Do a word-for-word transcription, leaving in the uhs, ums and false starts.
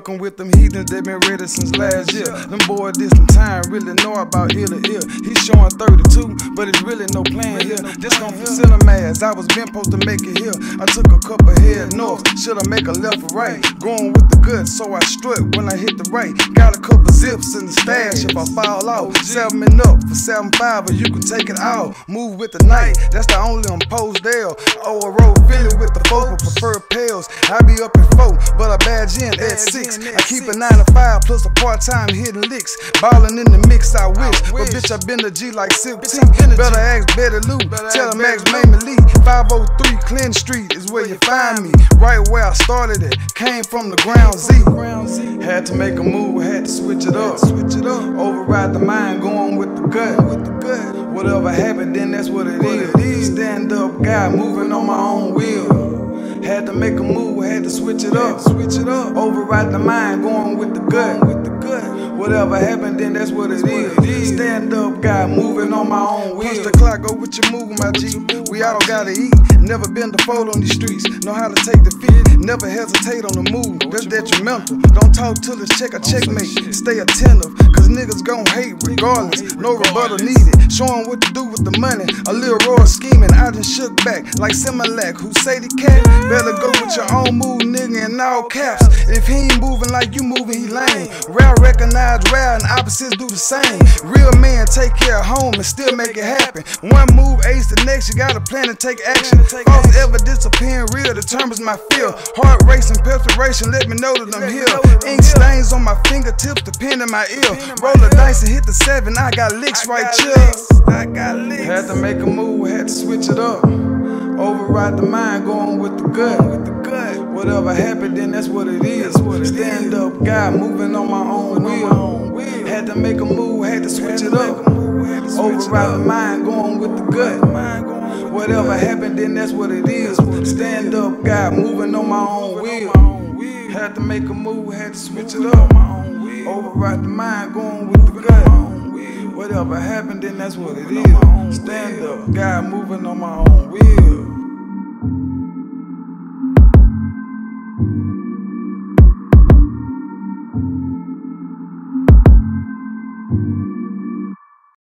fucking with them heathens, they been ready since last year. Them boys distant time really know about ear to ear. He's showing thirty-two, but it's really no plan here. This gon' for cinemas, I was been supposed to make it here. I took a couple head north, shoulda make a left or right. Going with the good, so I struck when I hit the right. Got a couple zips in the stash if I fall out. Seven and up for seven five, or you can take it out. Move with the night, that's the only imposed deal. Oh, a road Philly with the four preferred pills. I be up at four, but I badge in at six. I keep a nine to five plus a part-time hitting licks. Ballin' in the mix, I wish. But bitch, I been the G like Silk T. Better ask Betty Lou, tell her Max Mamie Lee. five oh three Clinton Street is where you find me. Right where I started it, came from the ground Z. Had to make a move, had to switch it up. Switch it up. Override the mind, going with the gut. With the gut. Whatever happened, then that's what it is. Stand up guy, moving on my own wheel. Had to make a move, had to switch it up. Switch it up. Override the mind, going with the gut. With the gut. Whatever happened, then that's what it is. Stand up guy, moving on my own wheel. Punch the clock, go with your move, my G. We all gotta eat. Never been to fold on these streets. Know how to take defeat. Never hesitate on the move. That's detrimental. Don't talk till it's check or checkmate. Stay attentive, cause niggas gon' hate regardless. No rebuttal needed. Showing what to do with the money. A little raw scheming. I done shook back like Similac. Who say the cat? Better go with your own move, nigga, in all caps. If he ain't moving like you moving, he lame. Rare recognize rare and opposites do the same. Real men take care of home and still make it happen. One move aids the next, you gotta plan and take action. False evidence appearing real determines my feel. Heart racing, perspiration, let me know that I'm here. Ink stains on my fingertips, the pen in my ear. Roll the dice and hit the seven, I got licks right here. I got licks. Had to make a move, had to switch it up. Override the mind, going with the gut. With the gut. Whatever happened, then that's what it is. Stand up guy, moving on my own wheel. Had to make a move, had to switch it up. Override the mind, going with the gut. Whatever happened, then that's what it is. Stand up guy, moving on my own wheel. Had to make a move, had to switch it up. Override the mind, going with the gut. Whatever happened, then that's what it is. Stand up guy, moving on my own wheel.